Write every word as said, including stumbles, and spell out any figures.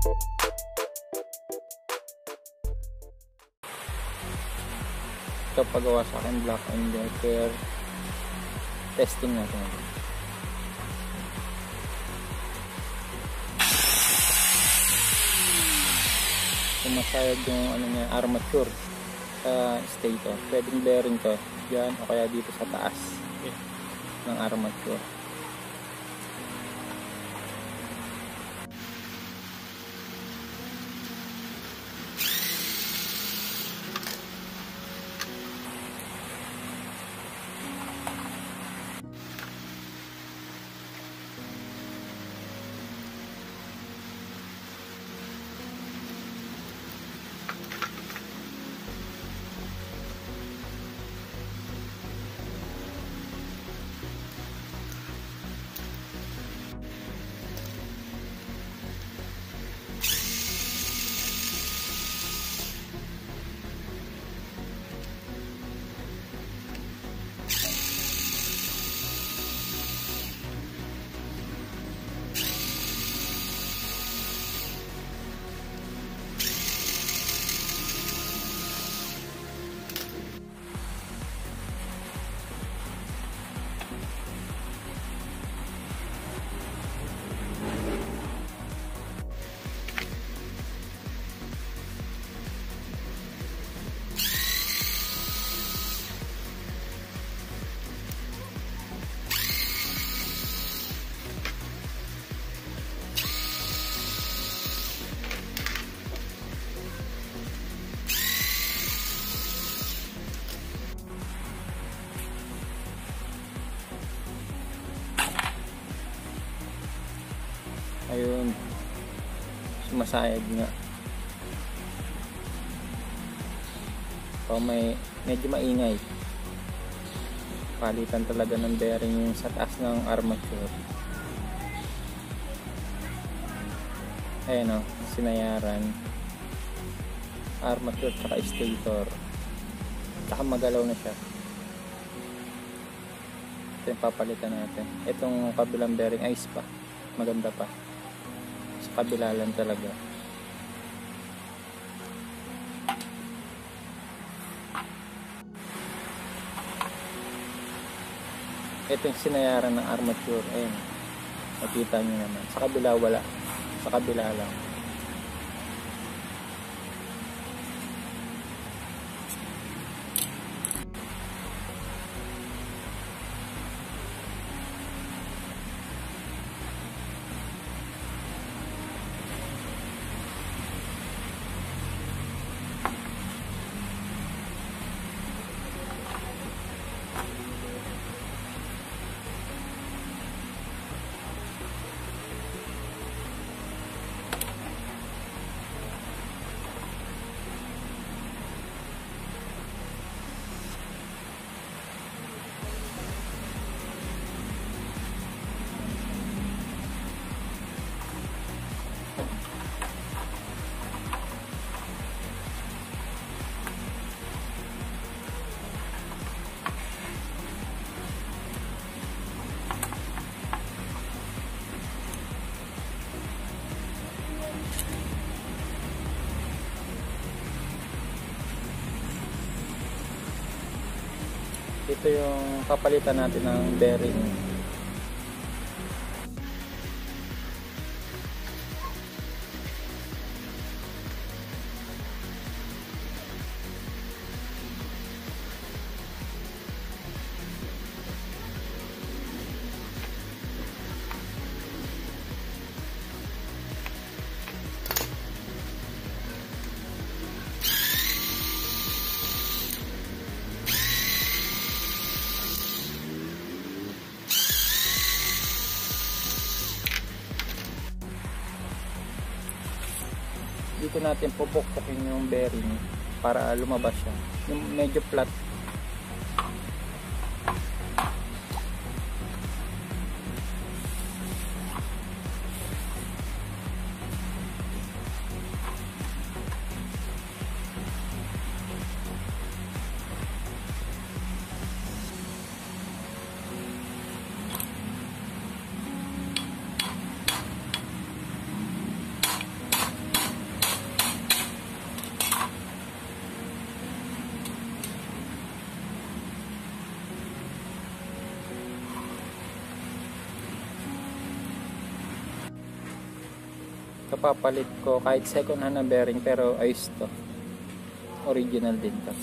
Ito pagawa sa akin, Black and Decker. Testing natin. Sumasayad yung ano niya, armature sa stator. Pwedeng bearing to dyan o kaya dito sa taas ng armature. Ayun, sumasayad nga. So may medyo maingay. Palitan talaga ng bearing yung sa taas ng armature. Ayun o, sinayaran. Armature tsaka stator. Tsaka magalaw na siya. Ito yung papalitan natin. Itong kabilang bearing ayos pa. Maganda pa. Sa kabila lang talaga. Ito yung sinayaran ng armature. Ayun. Makita nyo naman. Sa kabila wala. Sa kabila lang. Ito yung papalitan natin ng bearing. Dito natin pupukpukin yung bearing para lumabas siya. Yung medyo flat. kapapalit ko kahit second hand na bearing, pero ayos to, original din to.